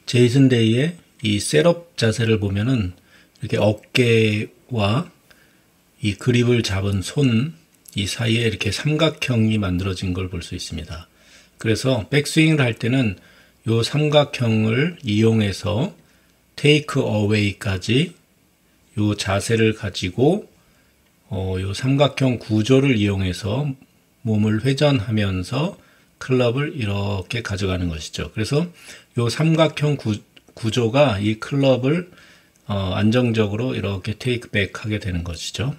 제이슨 데이의 이 셋업 자세를 보면은 이렇게 어깨와 이 그립을 잡은 손 이 사이에 이렇게 삼각형이 만들어진 걸 볼 수 있습니다. 그래서 백스윙을 할 때는 이 삼각형을 이용해서 테이크 어웨이까지 이 자세를 가지고 이 삼각형 구조를 이용해서 몸을 회전하면서 클럽을 이렇게 가져가는 것이죠. 그래서 이 삼각형 구조가 이 클럽을 안정적으로 이렇게 테이크백 하게 되는 것이죠.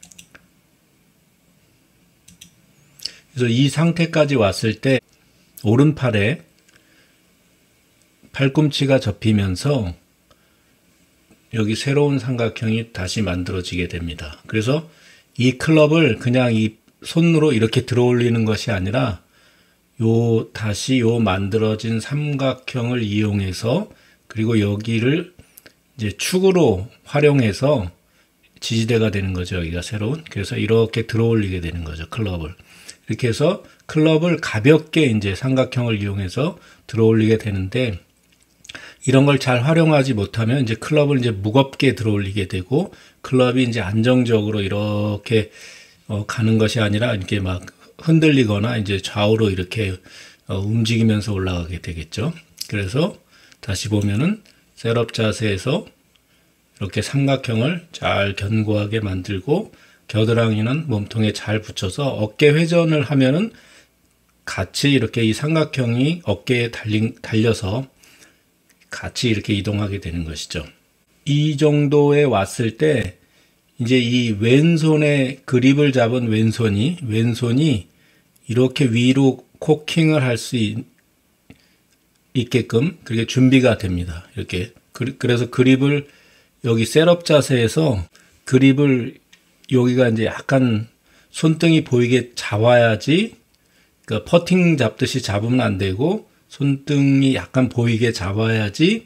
그래서 이 상태까지 왔을 때 오른팔에 팔꿈치가 접히면서 여기 새로운 삼각형이 다시 만들어지게 됩니다. 그래서 이 클럽을 그냥 이 손으로 이렇게 들어 올리는 것이 아니라 다시 만들어진 삼각형을 이용해서 그리고 여기를 이제 축으로 활용해서 지지대가 되는 거죠. 여기가 새로운. 그래서 이렇게 들어 올리게 되는 거죠. 클럽을. 이렇게 해서 클럽을 가볍게 이제 삼각형을 이용해서 들어 올리게 되는데 이런 걸 잘 활용하지 못하면 이제 클럽을 이제 무겁게 들어 올리게 되고 클럽이 이제 안정적으로 이렇게 가는 것이 아니라 이렇게 막 흔들리거나 이제 좌우로 이렇게 움직이면서 올라가게 되겠죠. 그래서 다시 보면은 셋업 자세에서 이렇게 삼각형을 잘 견고하게 만들고 겨드랑이는 몸통에 잘 붙여서 어깨 회전을 하면은 같이 이렇게 이 삼각형이 어깨에 달려서 같이 이렇게 이동하게 되는 것이죠. 이 정도에 왔을 때 이제 이 왼손에 그립을 잡은 왼손이 이렇게 위로 코킹을 할 수 있게끔 그렇게 준비가 됩니다. 이렇게 그래서 그립을 여기 셋업 자세에서 그립을 여기가 이제 약간 손등이 보이게 잡아야지 그러니까 퍼팅 잡듯이 잡으면 안 되고 손등이 약간 보이게 잡아야지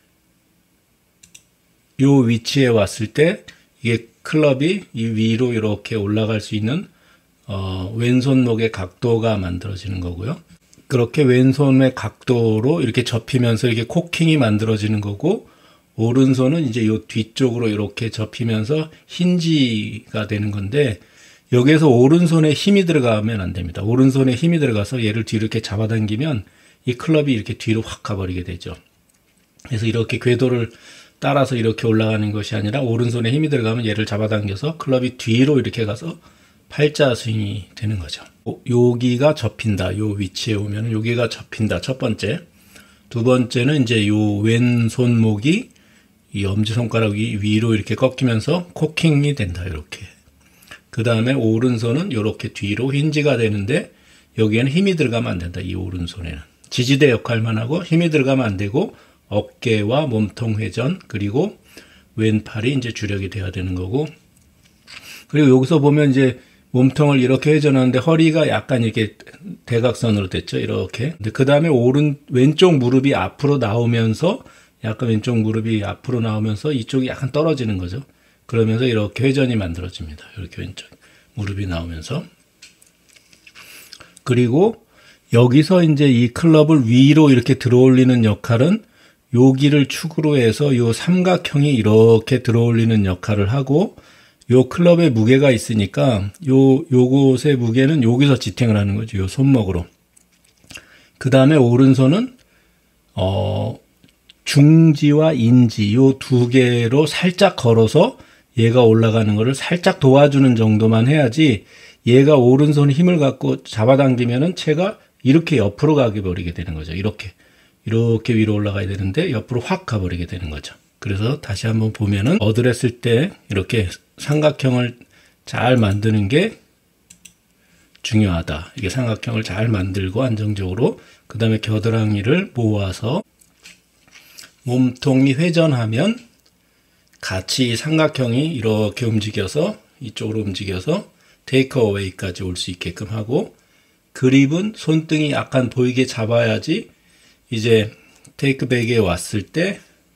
요 위치에 왔을 때 이게 클럽이 이 위로 이렇게 올라갈 수 있는 왼손목의 각도가 만들어지는 거고요. 그렇게 왼손의 각도로 이렇게 접히면서 이렇게 코킹이 만들어지는 거고 오른손은 이제 요 뒤쪽으로 이렇게 접히면서 힌지가 되는 건데 여기에서 오른손에 힘이 들어가면 안 됩니다. 오른손에 힘이 들어가서 얘를 뒤로 이렇게 잡아당기면 이 클럽이 이렇게 뒤로 확 가버리게 되죠. 그래서 이렇게 궤도를 따라서 이렇게 올라가는 것이 아니라 오른손에 힘이 들어가면 얘를 잡아당겨서 클럽이 뒤로 이렇게 가서 팔자 스윙이 되는 거죠. 여기가 접힌다. 요 위치에 오면 여기가 접힌다. 첫 번째. 두 번째는 이제 요 왼손목이 이 엄지손가락 위로 이렇게 꺾이면서 코킹이 된다. 이렇게. 그 다음에 오른손은 이렇게 뒤로 힌지가 되는데 여기에는 힘이 들어가면 안 된다. 이 오른손에는. 지지대 역할만 하고 힘이 들어가면 안 되고 어깨와 몸통 회전 그리고 왼팔이 이제 주력이 돼야 되는 거고 그리고 여기서 보면 이제 몸통을 이렇게 회전하는데 허리가 약간 이렇게 대각선으로 됐죠. 이렇게. 그 다음에 왼쪽 무릎이 앞으로 나오면서 약간 왼쪽 무릎이 앞으로 나오면서 이쪽이 약간 떨어지는 거죠. 그러면서 이렇게 회전이 만들어집니다. 이렇게 왼쪽 무릎이 나오면서. 그리고 여기서 이제 이 클럽을 위로 이렇게 들어 올리는 역할은 여기를 축으로 해서 요 삼각형이 이렇게 들어 올리는 역할을 하고 요 클럽에 무게가 있으니까 요곳의 무게는 여기서 지탱을 하는 거죠. 요 손목으로. 그 다음에 오른손은 중지와 인지 요 두 개로 살짝 걸어서 얘가 올라가는 거를 살짝 도와주는 정도만 해야지 얘가 오른손에 힘을 갖고 잡아당기면은 채가 이렇게 옆으로 가게 버리게 되는 거죠. 이렇게 위로 올라가야 되는데 옆으로 확 가버리게 되는 거죠. 그래서 다시 한번 보면은 어드레스를 때 이렇게 삼각형을 잘 만드는 게 중요하다. 이게 삼각형을 잘 만들고 안정적으로 그 다음에 겨드랑이를 모아서 몸통이 회전하면 같이 삼각형이 이렇게 움직여서 이쪽으로 움직여서 테이크 어웨이까지 올 수 있게끔 하고 그립은 손등이 약간 보이게 잡아야지 이제 테이크백에 왔을 때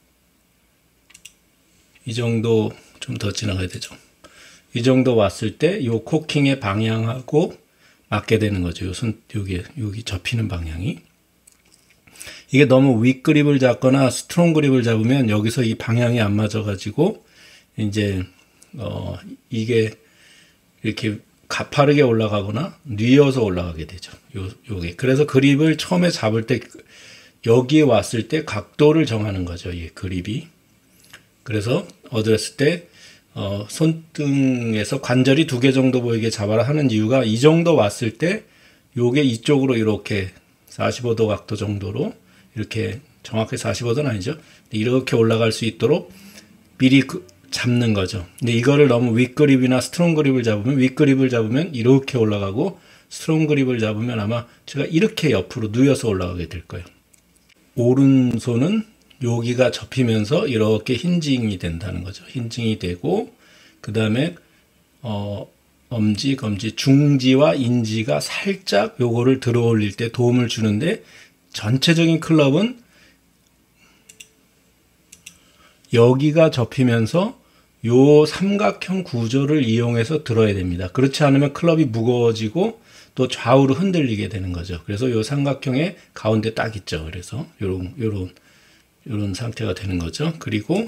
이 정도 좀 더 지나가야 되죠. 이 정도 왔을 때 요 코킹의 방향하고 맞게 되는 거죠. 여기 접히는 방향이. 이게 너무 윗그립을 잡거나 스트롱 그립을 잡으면 여기서 이 방향이 안 맞아가지고 이제 이게 이렇게 가파르게 올라가거나 뉘어서 올라가게 되죠. 요게. 그래서 그립을 처음에 잡을 때 여기에 왔을 때 각도를 정하는 거죠. 이 그립이. 그래서 어드레스 때 손등에서 관절이 2개 정도 보이게 잡아라 하는 이유가 이 정도 왔을 때 요게 이쪽으로 이렇게 45도 각도 정도로 이렇게 정확히 45도는 아니죠. 이렇게 올라갈 수 있도록 미리 잡는 거죠. 근데 이거를 너무 윗그립이나 스트롱 그립을 잡으면 윗그립을 잡으면 이렇게 올라가고 스트롱 그립을 잡으면 아마 제가 이렇게 옆으로 누워서 올라가게 될 거예요. 오른손은 여기가 접히면서 이렇게 힌징이 된다는 거죠. 힌징이 되고 그 다음에 엄지, 검지, 중지와 인지가 살짝 요거를 들어 올릴 때 도움을 주는데 전체적인 클럽은 여기가 접히면서 요 삼각형 구조를 이용해서 들어야 됩니다. 그렇지 않으면 클럽이 무거워지고 또 좌우로 흔들리게 되는 거죠. 그래서 요 삼각형의 가운데 딱 있죠. 그래서 요런 상태가 되는 거죠. 그리고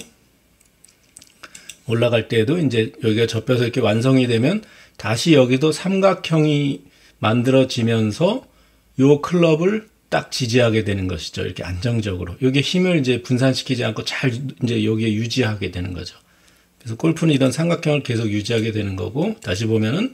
올라갈 때에도 이제 여기가 접혀서 이렇게 완성이 되면 다시 여기도 삼각형이 만들어지면서 요 클럽을 딱 지지하게 되는 것이죠. 이렇게 안정적으로. 여기에 힘을 이제 분산시키지 않고 잘 이제 여기에 유지하게 되는 거죠. 그래서 골프는 이런 삼각형을 계속 유지하게 되는 거고, 다시 보면은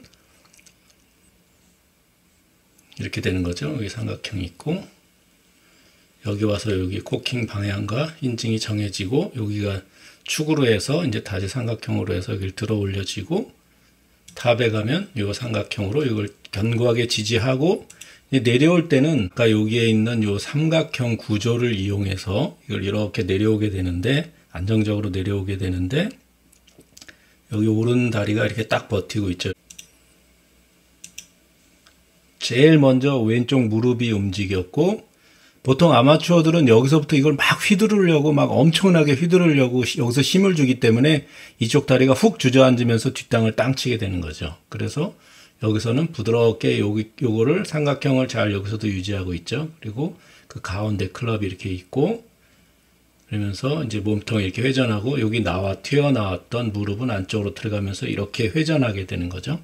이렇게 되는 거죠. 여기 삼각형이 있고, 여기 와서 여기 코킹 방향과 힌징이 정해지고, 여기가 축으로 해서 이제 다시 삼각형으로 해서 여기를 들어 올려지고, 탑에 가면 이 삼각형으로 이걸 견고하게 지지하고, 내려올 때는 아까 여기에 있는 이 삼각형 구조를 이용해서 이걸 이렇게 내려오게 되는데, 안정적으로 내려오게 되는데, 여기 오른 다리가 이렇게 딱 버티고 있죠. 제일 먼저 왼쪽 무릎이 움직였고, 보통 아마추어들은 여기서부터 이걸 막 휘두르려고 막 엄청나게 휘두르려고 여기서 힘을 주기 때문에 이쪽 다리가 훅 주저앉으면서 뒷땅을 땅 치게 되는 거죠. 그래서 여기서는 부드럽게 요거를 삼각형을 잘 여기서도 유지하고 있죠. 그리고 그 가운데 클럽이 이렇게 있고, 그러면서 이제 몸통이 이렇게 회전하고 여기 튀어나왔던 무릎은 안쪽으로 들어가면서 이렇게 회전하게 되는 거죠.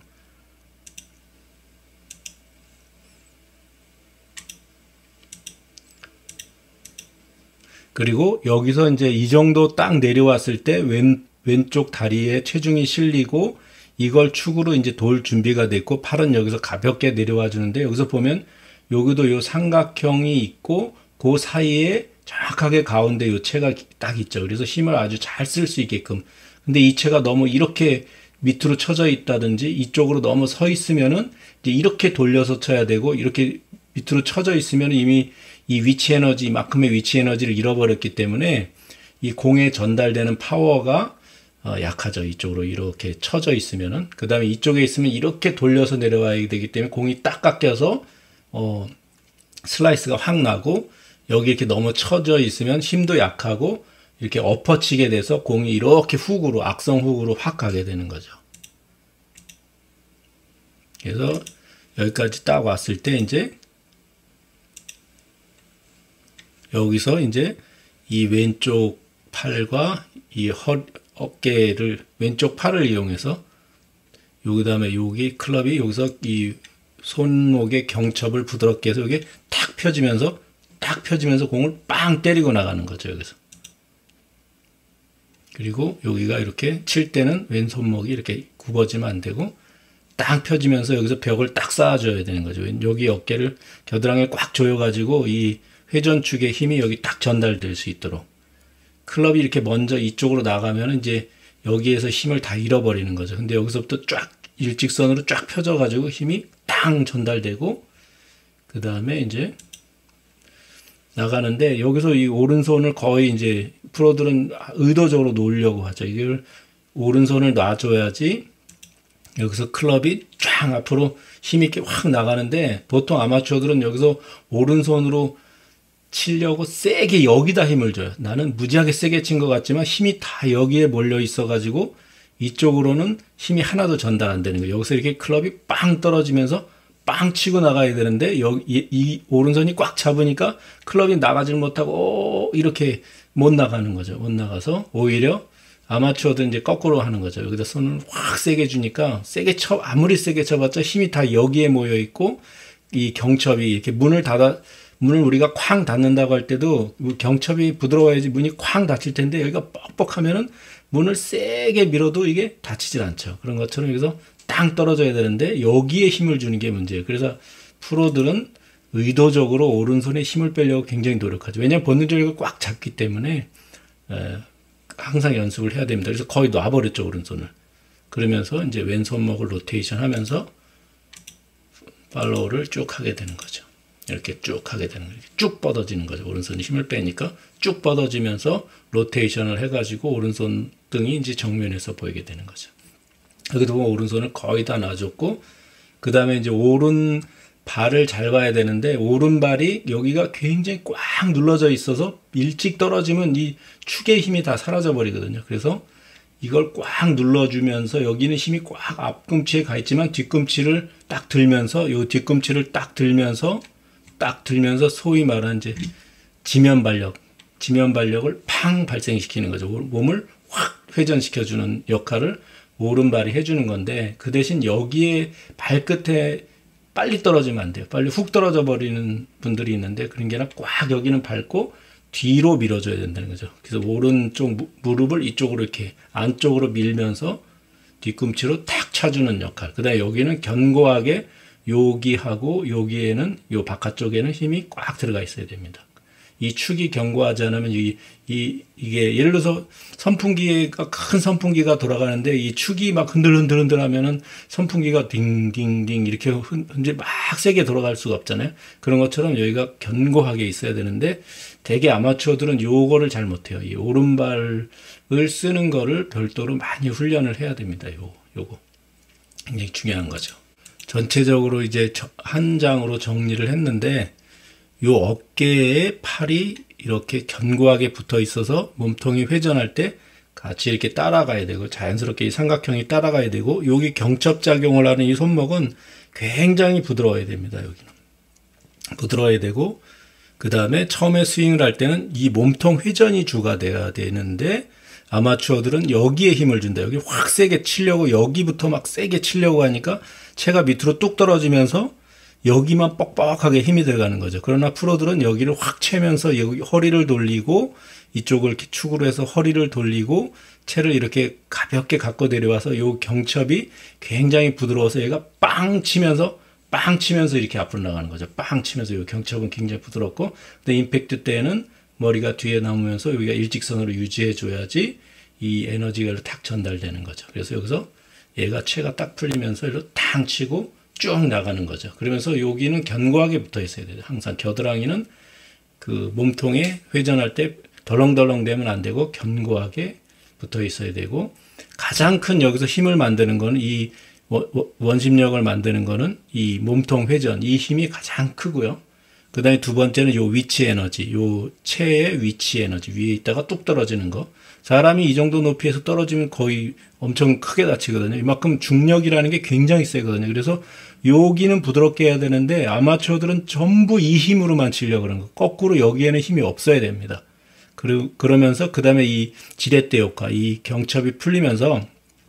그리고 여기서 이제 이 정도 딱 내려왔을 때 왼쪽 다리에 체중이 실리고 이걸 축으로 이제 돌 준비가 됐고 팔은 여기서 가볍게 내려와 주는데, 여기서 보면 여기도 요 삼각형이 있고 그 사이에 정확하게 가운데 요 채가 딱 있죠. 그래서 힘을 아주 잘 쓸 수 있게끔. 근데 이 채가 너무 이렇게 밑으로 쳐져 있다든지 이쪽으로 너무 서 있으면은 이제 이렇게 돌려서 쳐야 되고, 이렇게 밑으로 쳐져 있으면 이미 이 위치 에너지, 이만큼의 위치 에너지를 잃어버렸기 때문에 이 공에 전달되는 파워가 약하죠. 이쪽으로 이렇게 쳐져 있으면은. 그 다음에 이쪽에 있으면 이렇게 돌려서 내려와야 되기 때문에 공이 딱 깎여서 슬라이스가 확 나고, 여기 이렇게 너무 쳐져 있으면 힘도 약하고 이렇게 엎어치게 돼서 공이 이렇게 훅으로, 악성 훅으로 확 가게 되는 거죠. 그래서 여기까지 딱 왔을 때 이제 여기서 이제 이 왼쪽 팔과 이 어깨를, 왼쪽 팔을 이용해서 여기 다음에 여기 클럽이 여기서 이 손목의 경첩을 부드럽게 해서 이게 탁 펴지면서 공을 빵 때리고 나가는 거죠. 여기서. 그리고 여기가 이렇게 칠 때는 왼손목이 이렇게 굽어지면 안 되고 딱 펴지면서 여기서 벽을 딱 쌓아줘야 되는 거죠. 여기 어깨를, 겨드랑이를 꽉 조여가지고 이 회전축의 힘이 여기 딱 전달될 수 있도록. 클럽이 이렇게 먼저 이쪽으로 나가면 이제 여기에서 힘을 다 잃어버리는 거죠. 근데 여기서부터 쫙 일직선으로 쫙 펴져가지고 힘이 땅 전달되고, 그 다음에 이제 나가는데, 여기서 이 오른손을 거의 이제 프로들은 의도적으로 놓으려고 하죠. 이걸 오른손을 놔줘야지 여기서 클럽이 쫙 앞으로 힘 있게 확 나가는데, 보통 아마추어들은 여기서 오른손으로 치려고 세게 여기다 힘을 줘요. 나는 무지하게 세게 친 것 같지만 힘이 다 여기에 몰려 있어가지고 이쪽으로는 힘이 하나도 전달 안 되는 거예요. 여기서 이렇게 클럽이 빵 떨어지면서 빵 치고 나가야 되는데 이 오른손이 꽉 잡으니까 클럽이 나가질 못하고 이렇게 못 나가는 거죠. 못 나가서 오히려 아마추어도 이제 거꾸로 하는 거죠. 여기다 손을 확 세게 주니까 아무리 세게 쳐봤자 힘이 다 여기에 모여 있고 이 경첩이 이렇게 문을 우리가 쾅 닫는다고 할 때도 경첩이 부드러워야지 문이 쾅 닫힐 텐데 여기가 뻑뻑하면은 문을 세게 밀어도 이게 닫히질 않죠. 그런 것처럼 여기서 땅 떨어져야 되는데 여기에 힘을 주는 게 문제예요. 그래서 프로들은 의도적으로 오른손에 힘을 빼려고 굉장히 노력하죠. 왜냐하면 본능적으로 꽉 잡기 때문에 항상 연습을 해야 됩니다. 그래서 거의 놔버렸죠, 오른손을. 그러면서 이제 왼손목을 로테이션 하면서 팔로우를 쭉 하게 되는 거죠. 이렇게 쭉 하게 되는 거죠. 쭉 뻗어지는 거죠. 오른손이 힘을 빼니까 쭉 뻗어지면서 로테이션을 해가지고 오른손 등이 이제 정면에서 보이게 되는 거죠. 여기도 보면 오른손을 거의 다 놔줬고, 그 다음에 이제 오른 발을 잘 봐야 되는데, 오른발이 여기가 굉장히 꽉 눌러져 있어서 일찍 떨어지면 이 축의 힘이 다 사라져 버리거든요. 그래서 이걸 꽉 눌러주면서 여기는 힘이 꽉 앞꿈치에 가 있지만 뒤꿈치를 딱 들면서 요 뒤꿈치를 딱 들면서 소위 말하는 이제 지면 발력을 팡 발생시키는 거죠. 몸을 확 회전시켜주는 역할을 오른발이 해주는 건데, 그 대신 여기에 발끝에 빨리 떨어지면 안 돼요. 빨리 훅 떨어져 버리는 분들이 있는데, 그런 게 아니라 꽉 여기는 밟고 뒤로 밀어줘야 된다는 거죠. 그래서 오른쪽 무릎을 이쪽으로 이렇게 안쪽으로 밀면서 뒤꿈치로 탁 차주는 역할. 그 다음에 여기는 견고하게 여기하고 여기에는 요 바깥쪽에는 힘이 꽉 들어가 있어야 됩니다. 이 축이 견고하지 않으면 이게 예를 들어서 큰 선풍기가 돌아가는데 이 축이 막 흔들흔들 하면은 선풍기가 딩딩딩 이렇게 이제 막 세게 돌아갈 수가 없잖아요. 그런 것처럼 여기가 견고하게 있어야 되는데 대개 아마추어들은 요거를 잘 못해요. 이 오른발을 쓰는 거를 별도로 많이 훈련을 해야 됩니다. 요거 굉장히 중요한 거죠. 전체적으로 이제 한 장으로 정리를 했는데, 요 어깨에 팔이 이렇게 견고하게 붙어 있어서 몸통이 회전할 때 같이 이렇게 따라가야 되고, 자연스럽게 이 삼각형이 따라가야 되고, 여기 경첩작용을 하는 이 손목은 굉장히 부드러워야 됩니다. 여기는 부드러워야 되고, 그 다음에 처음에 스윙을 할 때는 이 몸통 회전이 주가 돼야 되는데, 아마추어들은 여기에 힘을 준다. 여기 확 세게 치려고, 여기부터 막 세게 치려고 하니까 채가 밑으로 뚝 떨어지면서 여기만 뻑뻑하게 힘이 들어가는 거죠. 그러나 프로들은 여기를 확 채면서 여기 허리를 돌리고, 이쪽을 이렇게 축으로 해서 허리를 돌리고 채를 이렇게 가볍게 갖고 내려와서 요 경첩이 굉장히 부드러워서 얘가 빵 치면서 이렇게 앞으로 나가는 거죠. 빵 치면서 요 경첩은 굉장히 부드럽고, 근데 임팩트 때는 머리가 뒤에 남으면서 여기가 일직선으로 유지해 줘야지 이 에너지가 탁 전달되는 거죠. 그래서 여기서 얘가 채가 딱 풀리면서 이렇게 탕 치고 쭉 나가는 거죠. 그러면서 여기는 견고하게 붙어 있어야 돼요. 항상 겨드랑이는 그 몸통에 회전할 때 덜렁덜렁 되면 안 되고 견고하게 붙어 있어야 되고, 가장 큰 여기서 힘을 만드는 거는 이 원심력을 만드는 거는 이 몸통 회전, 이 힘이 가장 크고요. 그 다음에 두 번째는 요 위치 에너지, 요 체의 위치 에너지, 위에 있다가 뚝 떨어지는 거. 사람이 이 정도 높이에서 떨어지면 거의 엄청 크게 다치거든요. 이만큼 중력이라는 게 굉장히 세거든요. 그래서 여기는 부드럽게 해야 되는데 아마추어들은 전부 이 힘으로만 치려고 그러는 거. 거꾸로 여기에는 힘이 없어야 됩니다. 그러면서 그 다음에 이 지렛대 효과, 이 경첩이 풀리면서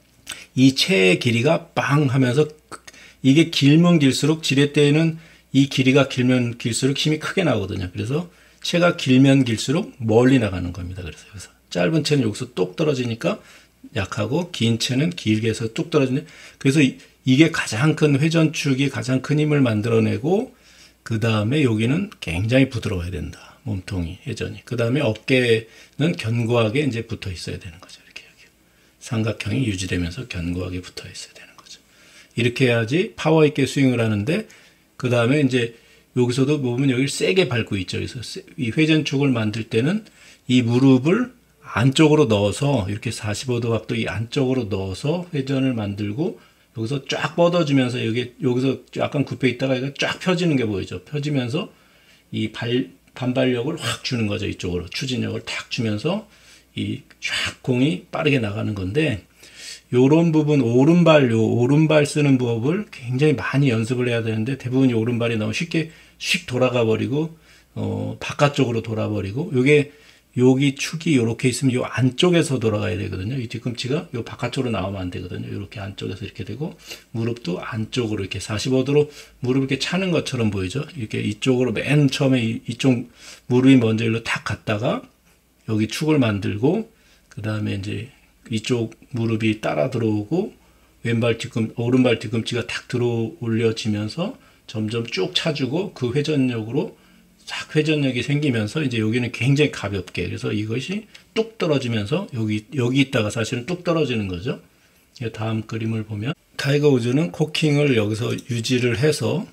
이 체의 길이가 빵 하면서, 이게 길면 길수록 지렛대에는 이 길이가 길면 길수록 힘이 크게 나거든요. 그래서 채가 길면 길수록 멀리 나가는 겁니다. 그래서 여기서 짧은 채는 여기서 뚝 떨어지니까 약하고, 긴 채는 길게 해서 뚝 떨어지네. 그래서 이게 가장 큰 회전축이 가장 큰 힘을 만들어내고, 그 다음에 여기는 굉장히 부드러워야 된다. 몸통이 회전이. 그 다음에 어깨는 견고하게 이제 붙어 있어야 되는 거죠. 이렇게 여기 삼각형이 유지되면서 견고하게 붙어 있어야 되는 거죠. 이렇게 해야지 파워 있게 스윙을 하는데, 그 다음에 이제 여기서도 보면 여기를 세게 밟고 있죠. 그래서 이 회전축을 만들 때는 이 무릎을 안쪽으로 넣어서 이렇게 45도 각도 이 안쪽으로 넣어서 회전을 만들고, 여기서 쫙 뻗어주면서 여기서 약간 굽혀 있다가 이거 쫙 펴지는 게 보이죠. 펴지면서 이 반발력을 확 주는 거죠. 이쪽으로 추진력을 탁 주면서 이 쫙 공이 빠르게 나가는 건데, 요런 부분 요 오른발 쓰는 법을 굉장히 많이 연습을 해야 되는데 대부분 이 오른발이 너무 쉽게 휙 돌아가 버리고 바깥쪽으로 돌아버리고 요게 여기 축이 요렇게 있으면 요 안쪽에서 돌아가야 되거든요. 이 뒤꿈치가 요 바깥쪽으로 나오면 안 되거든요. 요렇게 안쪽에서 이렇게 되고 무릎도 안쪽으로 이렇게 45도로 무릎 이렇게 차는 것처럼 보이죠. 이렇게 이쪽으로 맨 처음에 이쪽 무릎이 먼저 일로 탁 갔다가 여기 축을 만들고 그 다음에 이제 이쪽 무릎이 따라 들어오고 오른발 뒤꿈치가 탁 들어 올려지면서 점점 쭉 차주고 그 회전력으로 싹 회전력이 생기면서 이제 여기는 굉장히 가볍게 그래서 이것이 뚝 떨어지면서 여기 있다가 사실은 뚝 떨어지는 거죠. 다음 그림을 보면 타이거 우즈는 코킹을 여기서 유지를 해서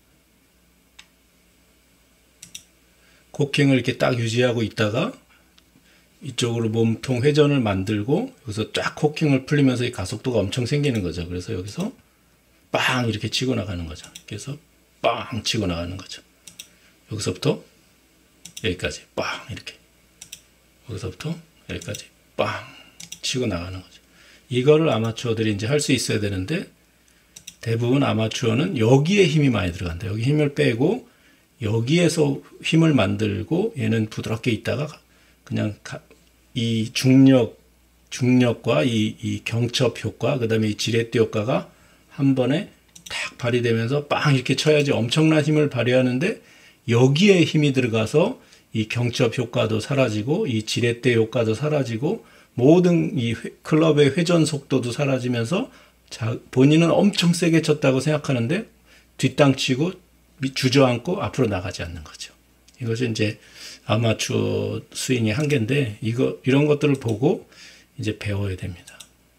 코킹을 이렇게 딱 유지하고 있다가 이쪽으로 몸통 회전을 만들고 여기서 쫙 코킹을 풀리면서 이 가속도가 엄청 생기는 거죠. 그래서 여기서 빵 이렇게 치고 나가는 거죠. 그래서 빵 치고 나가는 거죠. 여기서부터 여기까지 빵 이렇게 여기서부터 여기까지 빵 치고 나가는 거죠. 이거를 아마추어들이 이제 할 수 있어야 되는데 대부분 아마추어는 여기에 힘이 많이 들어간다. 여기 힘을 빼고 여기에서 힘을 만들고 얘는 부드럽게 있다가 그냥 이 중력과 이 경첩 효과 그 다음에 이 지렛대 효과가 한 번에 탁 발휘되면서 빵 이렇게 쳐야지 엄청난 힘을 발휘하는데 여기에 힘이 들어가서 이 경첩 효과도 사라지고 이 지렛대 효과도 사라지고 모든 이 클럽의 회전 속도도 사라지면서 본인은 엄청 세게 쳤다고 생각하는데 뒷땅치고 주저앉고 앞으로 나가지 않는 거죠. 이것이 이제 아마추어 스윙의 한계인데 이런 것들을 보고 이제 배워야 됩니다.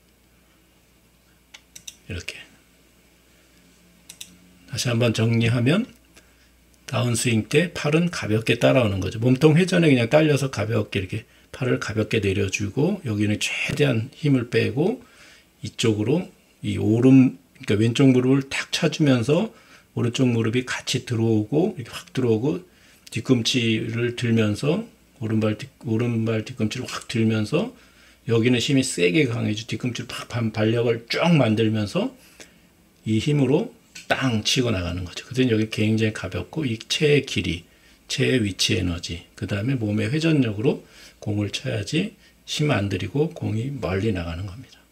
이렇게 다시 한번 정리하면 다운스윙 때 팔은 가볍게 따라오는 거죠. 몸통 회전에 그냥 딸려서 가볍게 이렇게 팔을 가볍게 내려주고 여기는 최대한 힘을 빼고 이쪽으로 그러니까 왼쪽 무릎을 탁 차주면서 오른쪽 무릎이 같이 들어오고 이렇게 확 들어오고 뒤꿈치를 들면서 오른발 뒤꿈치를 확 들면서 여기는 힘이 세게 강해지고 뒤꿈치를 팍 발력을 쭉 만들면서 이 힘으로 땅 치고 나가는 거죠. 그때는 여기 굉장히 가볍고 이 체의 길이, 체의 위치 에너지, 그 다음에 몸의 회전력으로 공을 쳐야지 힘 안 들이고 공이 멀리 나가는 겁니다.